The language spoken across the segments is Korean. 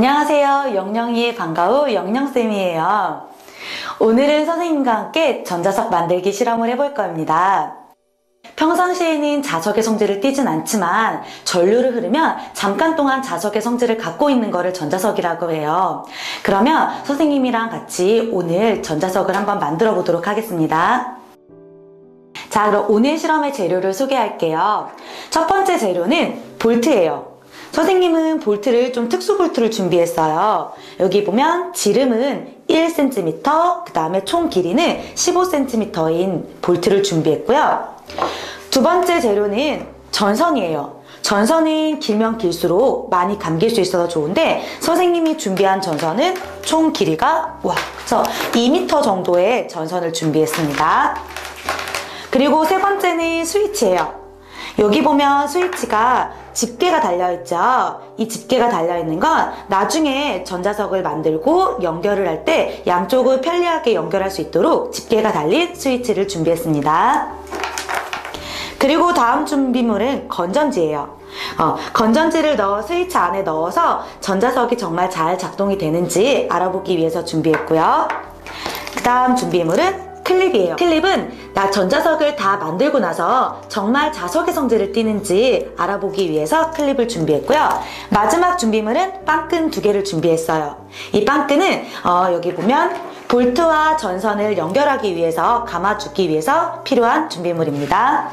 안녕하세요. 영영이의 방과후 영영쌤이에요. 오늘은 선생님과 함께 전자석 만들기 실험을 해볼 겁니다. 평상시에는 자석의 성질을 띠진 않지만 전류를 흐르면 잠깐 동안 자석의 성질을 갖고 있는 거를 전자석이라고 해요. 그러면 선생님이랑 같이 오늘 전자석을 한번 만들어 보도록 하겠습니다. 자, 그럼 오늘 실험의 재료를 소개할게요. 첫 번째 재료는 볼트예요. 선생님은 볼트를 좀 특수 볼트를 준비했어요. 여기 보면 지름은 1cm, 그 다음에 총 길이는 15cm인 볼트를 준비했고요. 두 번째 재료는 전선이에요. 전선은 길면 길수록 많이 감길 수 있어서 좋은데 선생님이 준비한 전선은 총 길이가 2m 정도의 전선을 준비했습니다. 그리고 세 번째는 스위치예요. 여기 보면 스위치가 집게가 달려있죠. 이 집게가 달려있는 건 나중에 전자석을 만들고 연결을 할 때 양쪽을 편리하게 연결할 수 있도록 집게가 달린 스위치를 준비했습니다. 그리고 다음 준비물은 건전지예요. 건전지를 스위치 안에 넣어서 전자석이 정말 잘 작동이 되는지 알아보기 위해서 준비했고요. 그 다음 준비물은 클립이에요. 클립은 전자석을 다 만들고 나서 정말 자석의 성질을 띠는지 알아보기 위해서 클립을 준비했고요. 마지막 준비물은 빵끈 2개를 준비했어요. 이 빵끈은 여기 보면 볼트와 전선을 연결하기 위해서 감아주기 위해서 필요한 준비물입니다.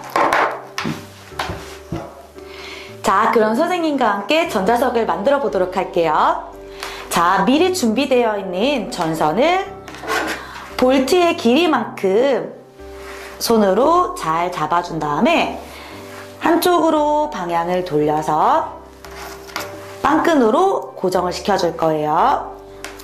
자, 그럼 선생님과 함께 전자석을 만들어 보도록 할게요. 자, 미리 준비되어 있는 전선을 볼트의 길이만큼 손으로 잘 잡아준 다음에 한쪽으로 방향을 돌려서 빵끈으로 고정을 시켜줄 거예요.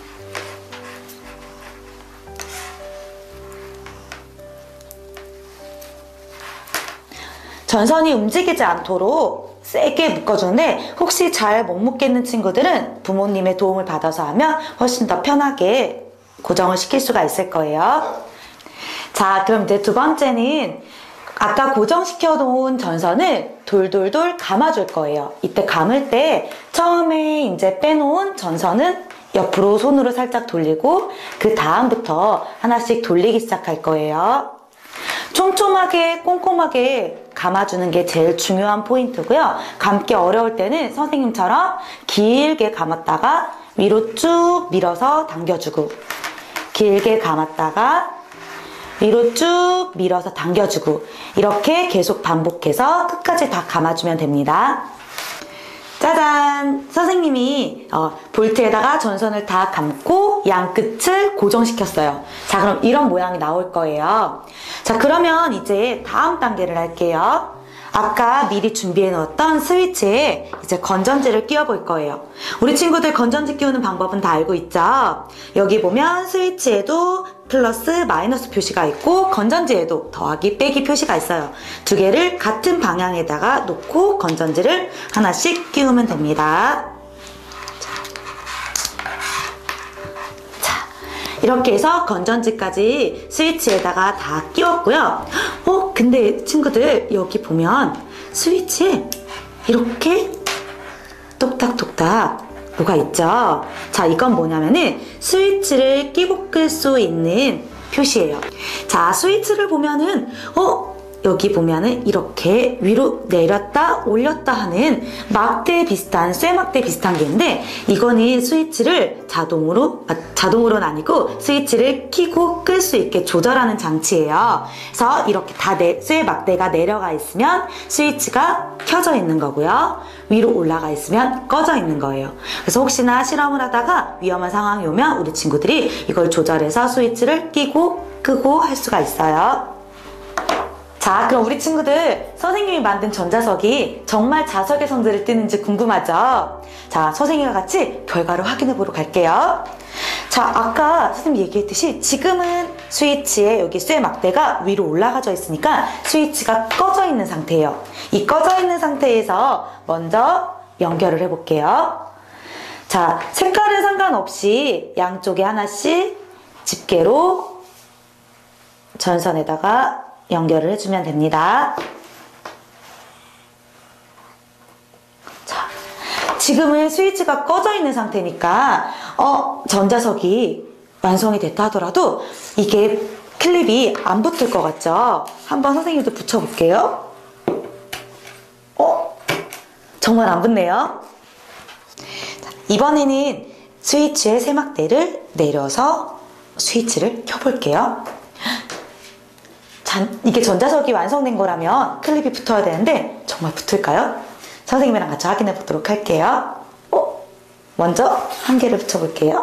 전선이 움직이지 않도록 세게 묶어주는데 혹시 잘 못 묶겠는 친구들은 부모님의 도움을 받아서 하면 훨씬 더 편하게 고정을 시킬 수가 있을 거예요. 자, 그럼 이제 두 번째는 아까 고정시켜 놓은 전선을 돌돌돌 감아줄 거예요. 이때 감을 때 처음에 이제 빼놓은 전선은 옆으로 손으로 살짝 돌리고 그 다음부터 하나씩 돌리기 시작할 거예요. 촘촘하게 꼼꼼하게 감아주는 게 제일 중요한 포인트고요. 감기 어려울 때는 선생님처럼 길게 감았다가 위로 쭉 밀어서 당겨주고 길게 감았다가 위로 쭉 밀어서 당겨주고 이렇게 계속 반복해서 끝까지 다 감아주면 됩니다. 짜잔! 선생님이 볼트에다가 전선을 다 감고 양 끝을 고정시켰어요. 자, 그럼 이런 모양이 나올 거예요. 자, 그러면 이제 다음 단계를 할게요. 아까 미리 준비해 놓았던 스위치에 이제 건전지를 끼워 볼 거예요. 우리 친구들 건전지 끼우는 방법은 다 알고 있죠? 여기 보면 스위치에도 플러스 마이너스 표시가 있고 건전지에도 더하기 빼기 표시가 있어요. 두 개를 같은 방향에다가 놓고 건전지를 하나씩 끼우면 됩니다. 이렇게 해서 건전지까지 스위치에다가 다 끼웠고요. 근데 친구들 여기 보면 스위치에 이렇게 똑딱똑딱 뭐가 있죠? 자, 이건 뭐냐면은 스위치를 끼고 끌 수 있는 표시예요. 자, 스위치를 보면은 여기 보면은 이렇게 위로 내렸다 올렸다 하는 막대 비슷한 쇠막대 비슷한 게 있는데 이거는 스위치를 자동으로는 아니고 스위치를 켜고 끌 수 있게 조절하는 장치예요. 그래서 이렇게 다 쇠막대가 내려가 있으면 스위치가 켜져 있는 거고요. 위로 올라가 있으면 꺼져 있는 거예요. 그래서 혹시나 실험을 하다가 위험한 상황이 오면 우리 친구들이 이걸 조절해서 스위치를 끼고 끄고 할 수가 있어요. 자, 그럼 우리 친구들 선생님이 만든 전자석이 정말 자석의 성질을 띠는지 궁금하죠? 자, 선생님과 같이 결과를 확인해 보러 갈게요. 자, 아까 선생님이 얘기했듯이 지금은 스위치에 여기 쇠 막대가 위로 올라가져 있으니까 스위치가 꺼져 있는 상태예요. 이 꺼져 있는 상태에서 먼저 연결을 해 볼게요. 자, 색깔은 상관없이 양쪽에 하나씩 집게로 전선에다가 연결을 해주면 됩니다. 자, 지금은 스위치가 꺼져 있는 상태니까 전자석이 완성이 됐다 하더라도 이게 클립이 안 붙을 것 같죠? 한번 선생님도 붙여볼게요. 정말 안 붙네요. 자, 이번에는 스위치의 세막대를 내려서 스위치를 켜볼게요. 이게 전자석이 완성된 거라면 클립이 붙어야 되는데 정말 붙을까요? 선생님이랑 같이 확인해 보도록 할게요. 먼저 한 개를 붙여볼게요.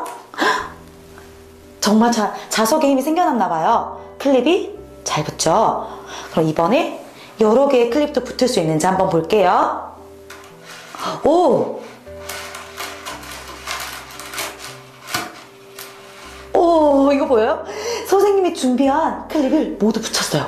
정말 자석에 힘이 생겨났나 봐요. 클립이 잘 붙죠? 그럼 이번에 여러 개의 클립도 붙을 수 있는지 한번 볼게요. 오! 이거 보여요? 선생님이 준비한 클립을 모두 붙였어요.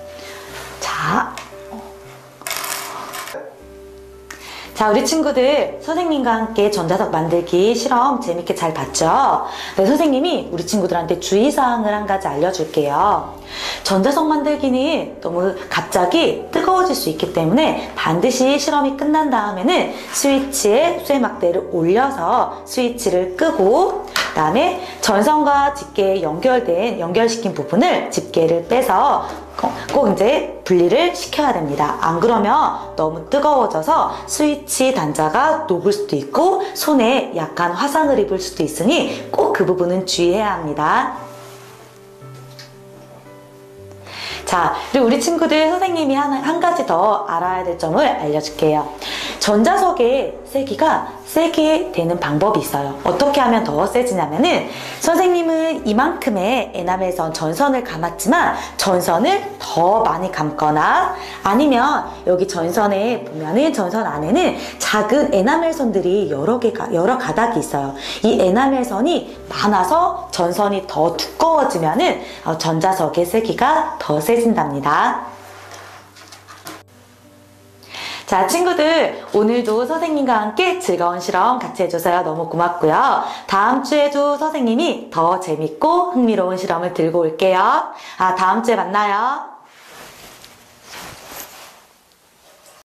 자, 우리 친구들 선생님과 함께 전자석 만들기 실험 재밌게 잘 봤죠? 네, 선생님이 우리 친구들한테 주의사항을 한 가지 알려줄게요. 전자석 만들기는 너무 갑자기 뜨거워질 수 있기 때문에 반드시 실험이 끝난 다음에는 스위치에 쇠막대를 올려서 스위치를 끄고 그 다음에 전선과 집게에 연결시킨 부분을 집게를 빼서 꼭 이제 분리를 시켜야 됩니다. 안 그러면 너무 뜨거워져서 스위치 단자가 녹을 수도 있고 손에 약간 화상을 입을 수도 있으니 꼭 그 부분은 주의해야 합니다. 자, 그리고 우리 친구들 선생님이 한 가지 더 알아야 될 점을 알려줄게요. 전자석의 세기가 세게 되는 방법이 있어요. 어떻게 하면 더 세지냐면은 선생님은 이만큼의 에나멜선 전선을 감았지만 전선을 더 많이 감거나 아니면 여기 전선에 보면은 전선 안에는 작은 에나멜선들이 여러 가닥이 있어요. 이 에나멜선이 많아서 전선이 더 두꺼워지면은 전자석의 세기가 더 세진답니다. 자, 친구들 오늘도 선생님과 함께 즐거운 실험 같이 해줘서 너무 고맙고요. 다음 주에도 선생님이 더 재밌고 흥미로운 실험을 들고 올게요. 다음 주에 만나요.